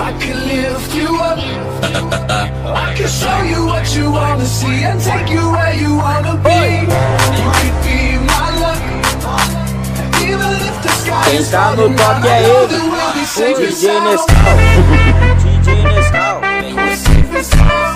I can lift you up. I can show you what you wanna see and take you where you wanna be. You could be my luck. Even if the sky Quem is tá no falling, toque I é know ele, that we'll be safe and DJ sound. Nescau. DJ Nescau. We're safe and sound.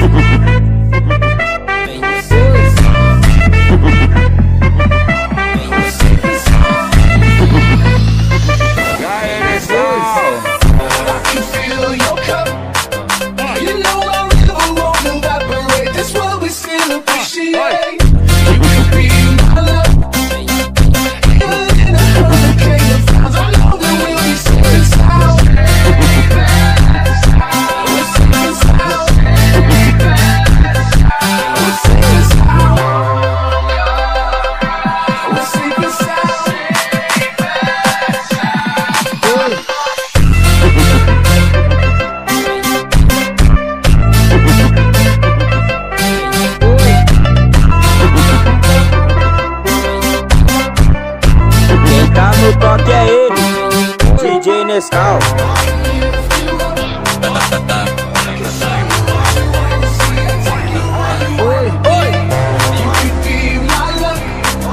No toque é ele, DJ Nescau.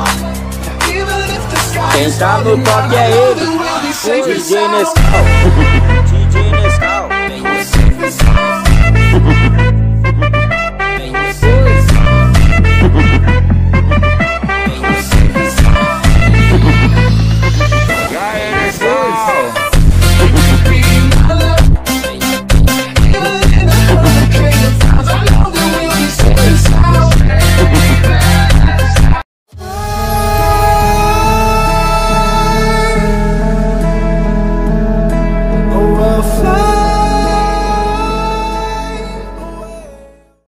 Quem tá no toque é ele, DJ Nescau.